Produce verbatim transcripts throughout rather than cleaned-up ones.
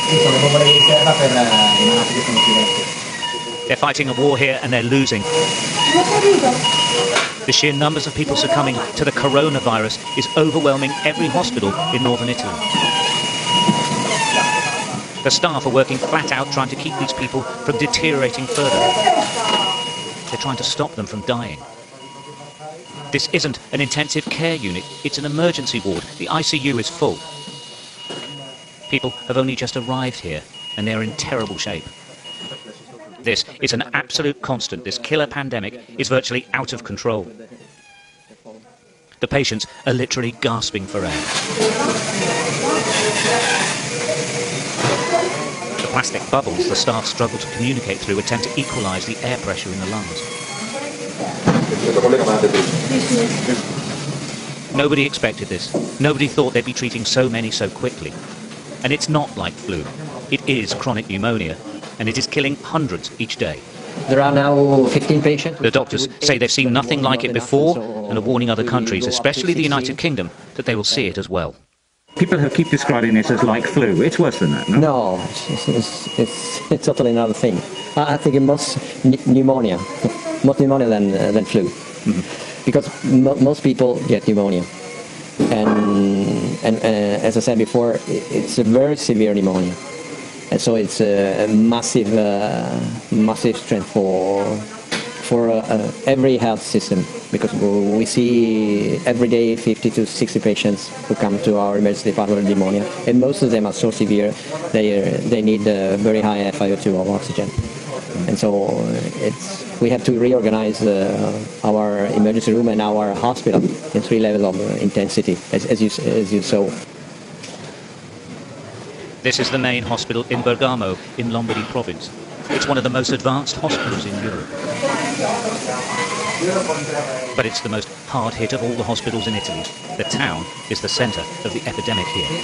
They're fighting a war here and they're losing. The sheer numbers of people succumbing to the coronavirus is overwhelming every hospital in northern Italy. The staff are working flat out trying to keep these people from deteriorating further. They're trying to stop them from dying. This isn't an intensive care unit, it's an emergency ward. The I C U is full. People have only just arrived here and they're in terrible shape. This is an absolute constant. This killer pandemic is virtually out of control. The patients are literally gasping for air. The plastic bubbles the staff struggle to communicate through attempt to equalise the air pressure in the lungs. Nobody expected this. Nobody thought they'd be treating so many so quickly. And it's not like flu. It is chronic pneumonia, and it is killing hundreds each day. There are now fifteen patients. The doctors say they've seen nothing like it before and are warning other countries, especially the United Kingdom, that they will see it as well. People have keep describing this as like flu. It's worse than that, no? No, it's, it's, it's, it's totally another thing. I, I think it's most pneumonia, more pneumonia than, uh, than flu. Mm-hmm. Because mo most people get pneumonia. And, and uh, as I said before, it, it's a very severe pneumonia. And so it's a, a massive, uh, massive strength for for uh, uh, every health system, because we see every day fifty to sixty patients who come to our emergency department with pneumonia, and most of them are so severe they uh, they need uh, very high F i O two of oxygen. And so it's we have to reorganize uh, our emergency room and our hospital in three levels of uh, intensity, as, as you as you saw. This is the main hospital in Bergamo, in Lombardy province. It's one of the most advanced hospitals in Europe. But it's the most hard-hit of all the hospitals in Italy. The town is the centre of the epidemic here.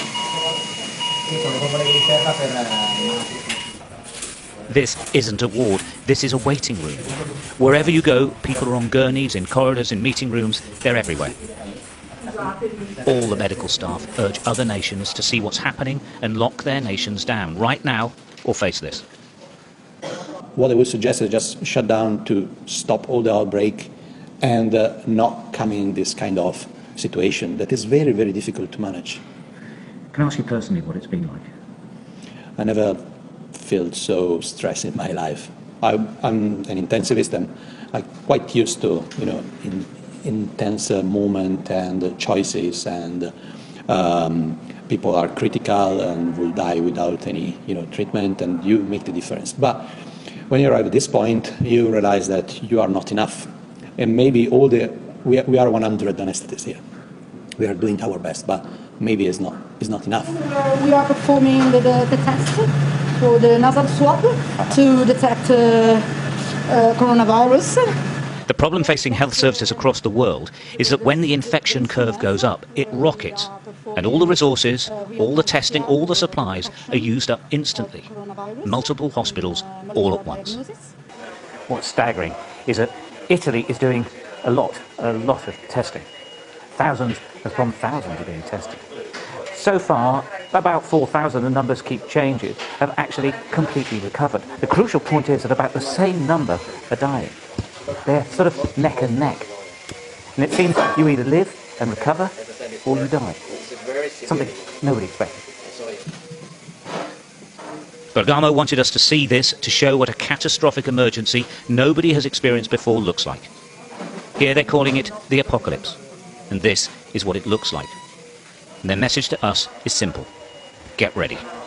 This isn't a ward, this is a waiting room. Wherever you go, people are on gurneys, in corridors, in meeting rooms, they're everywhere. All the medical staff urge other nations to see what's happening and lock their nations down right now or face this. What I would suggest is just shut down to stop all the outbreak and uh, not come in this kind of situation that is very, very difficult to manage. Can I ask you personally what it's been like? I never felt so stressed in my life. I, I'm an intensivist and I'm quite used to, you know, in, intense uh, moment and uh, choices, and um, people are critical and will die without any, you know, treatment, and you make the difference. But when you arrive at this point, you realize that you are not enough, and maybe all the we are, we are one hundred anesthetists here. We are doing our best, but maybe it's not it's not enough. We are performing the, the, the test for the nasal swab to detect uh, uh, coronavirus. The problem facing health services across the world is that when the infection curve goes up, it rockets. And all the resources, all the testing, all the supplies are used up instantly. Multiple hospitals all at once. What's staggering is that Italy is doing a lot, a lot of testing. Thousands upon thousands are being tested. So far, about four thousand, the numbers keep changing, have actually completely recovered. The crucial point is that about the same number are dying. They're sort of neck and neck. And it seems you either live and recover, or you die. Something nobody expected. Bergamo wanted us to see this to show what a catastrophic emergency nobody has experienced before looks like. Here they're calling it the apocalypse. And this is what it looks like. And their message to us is simple. Get ready.